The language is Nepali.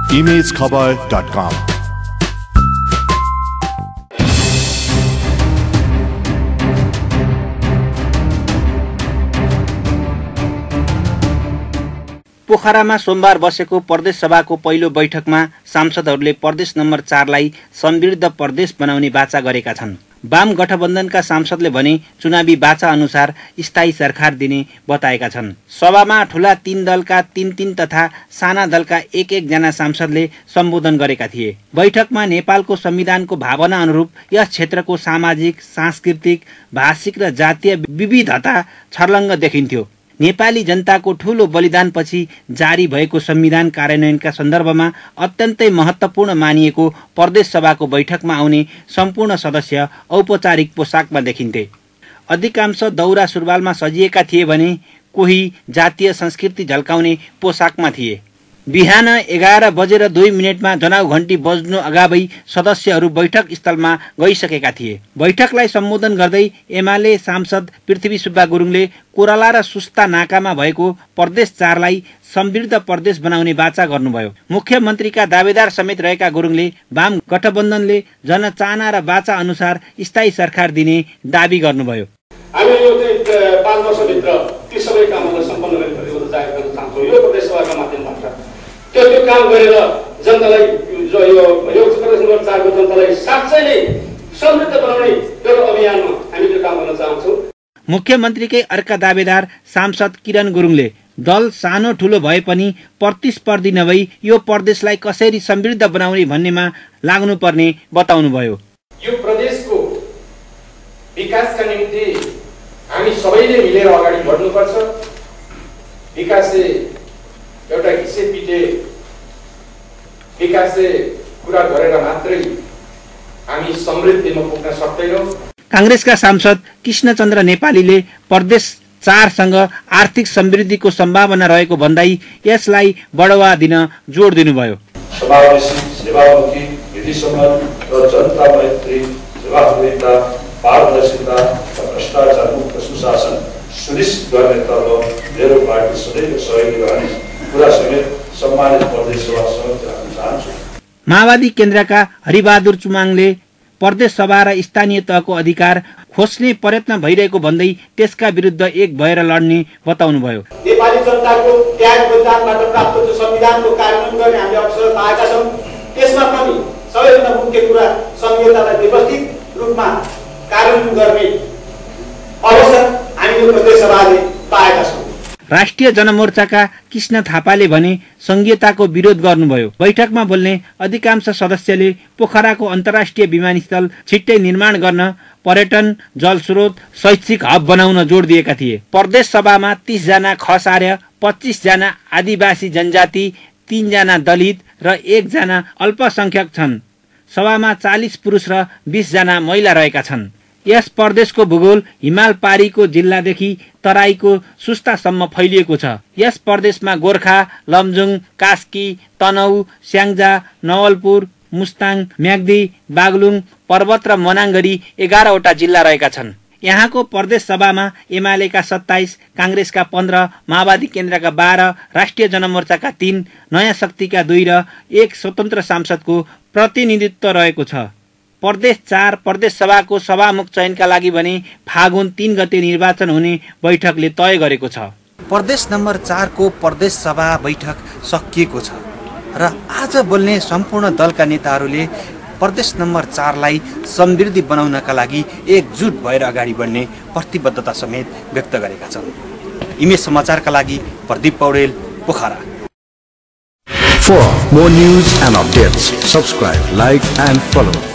imagekhabar.com। पोखरामा सोमबार बसेको प्रदेश सभाको पहिलो बैठकमा सांसदहरूले प्रदेश नम्बर 4 लाई समृद्ध प्रदेश बनाउने वाचा गरेका छन्। वाम गठबन्धनका सांसदले भने चुनावी वाचा अनुसार स्थायी सरकार दिने बताएका छन्। सभामा ठूला 3 दलका 3 तथा साना दलका 1 जना सांसदले सम्बोधन गरेका थिए। बैठकमा नेपालको संविधानको भावना अनुरूप यस क्षेत्रको सामाजिक, सांस्कृतिक, भाषिक र जातीय विविधता छर्लङ्ग देखिन्थ्यो। नेपाली जनताको ठूलो बलिदानपछि जारी भएको संविधान कार्यान्वयनका सन्दर्भमा अत्यन्तै महत्त्वपूर्ण मानिएको प्रदेश सभाको बैठकमा आउने सम्पूर्ण सदस्य औपचारिक पोसाकमा देखिन्थे। अधिकांश दौरा सुरुवालमा सजिएका थिए भने कोही जातीय संस्कृति झल्काउने पोसाकमा थिए। बिहान 11:02 जनाउ घण्टी बज्नु अगावै सदस्यहरू बैठक स्थलमा गइसकेका थिए। बैठकलाई सम्बोधन गर्दै एमाले सांसद पृथ्वी सुब्बा गुरुङले कोराला र सुस्ता नाकामा भएको प्रदेश 4 लाई समृद्ध प्रदेश बनाउने वाचा गर्नुभयो। मुख्यमन्त्रीका दावेदार समेत रहेका गुरुङले वाम गठबन्धनले जनचाहना र वाचा अनुसार स्थायी सरकार दिने दावी गर्नुभयो। हामी यो 5 वर्षभित्र ती सबै कामहरू सम्पन्न गर्ने जाहेर गर्न चाहन्छौँ। यो प्रदेश सभाका माध्यमबाट त्यो काम गरेर जनतालाई यो प्रदेश नम्बर 4 को जनतालाई साँच्चै नै समृद्ध बनाउने एउटा अभियानमा हामी त्यो काम गर्न चाहन्छौँ। मुख्यमन्त्रीकै अर्का दावेदार सांसद किरण गुरुङले दल सानो ठूलो भए पनि प्रतिस्पर्धी नभई यो प्रदेशलाई कसरी समृद्ध बनाउने भन्नेमा लाग्नुपर्ने बताउनुभयो। यो प्रदेशको विकासका निम्ति हामी सबैले मिलेर अगाडि बढ्नुपर्छ। विकासले एउटा हिस्से पिटे विकासले कुरा गरेर मात्रै हामी समृद्धिमा पुग्न सक्दैनौँ। कांग्रेसका सांसद कृष्णचन्द्र नेपालीले प्रदेश 4 सँग आर्थिक समृद्धिको सम्भावना रहेको भन्दै यसलाई बढावा दिन जोड दिनुभयो। समावेशी, सेवामुखी, विधिसम्मत र जनता मैत्री, जवाफदेहिता, पारदर्शिता र भ्रष्टाचार मुक्त सुशासन सुनिश्चित गर्नेतर्फ मेरो पार्टी सदैव सहयोगी रहने कुरा समेत सम्मानित प्रदेश सभा समिति राख्न चाहन्छु। माओवादी केन्द्रका हरिबहादुर चुमाङले प्रदेश सभा र स्थानीय तहको अधिकार खोज्ने प्रयत्न भइरहेको भन्दै त्यसका विरुद्ध एक भएर लड्ने बताउनुभयो। नेपाली जनताको त्याग बलिदानबाट प्राप्त जो संविधानको कार्यान्वयन गर्ने हामीले अवसर पाएका छौँ, त्यसमा पनि सबैभन्दा मुख्य कुरा संहितालाई व्यवस्थित रूपमा कार्यान्वयन गर्ने अवसर हामीले प्रदेश सभाले पाएका छौँ। राष्ट्रिय जनमोर्चाका कृष्ण थापाले भने संहिताको विरोध गर्नुभयो। बैठकमा बोल्ने अधिकांश सदस्यले पोखराको अन्तर्राष्ट्रिय विमानस्थल छिट्टै निर्माण गर्न, पर्यटन, जलस्रोत, शैक्षिक हब बनाउन जोड दिएका थिए। प्रदेश सभामा 30 जना खसार्य, 25 जना आदिवासी जनजाति, 3 जना दलित र 1 जना अल्पसंख्यक छन्। सभामा 40 पुरुष र 20 जना महिला रहेका छन्। यस प्रदेशको भूगोल हिमाल पारीको जिल्लादेखि तराईको सुस्तासम्म फैलिएको छ। यस प्रदेशमा गोर्खा, लमजुङ, कास्की, तनहु, स्याङ्जा, नवलपुर, मुस्ताङ, म्याग्दी, बागलुङ, पर्वत र मनाङ गरी 11 वटा जिल्ला रहेका छन्। यहाँको प्रदेश सभामा एमालेका 27, कांग्रेसका 15, माओवादी केन्द्रका 12, राष्ट्रिय जनमोर्चाका 3, नयाँ शक्तिका 2 र 1 स्वतन्त्र सांसदको प्रतिनिधित्व रहेको छ। प्रदेश 4 प्रदेश सभाको सभामुख चयनका लागि भने फागुन 3 गते निर्वाचन हुने बैठकले तय गरेको छ। प्रदेश नम्बर 4 को प्रदेश सभा बैठक सकिएको छ र आज बोल्ने सम्पूर्ण दलका नेताहरूले प्रदेश नम्बर 4 लाई समृद्धि बनाउनका लागि एकजुट भएर अगाडि बढ्ने प्रतिबद्धता समेत व्यक्त गरेका छन्। इमेज समाचारका लागि Pradeep Paudel, Pokhara. For more news and updates, subscribe, like and follow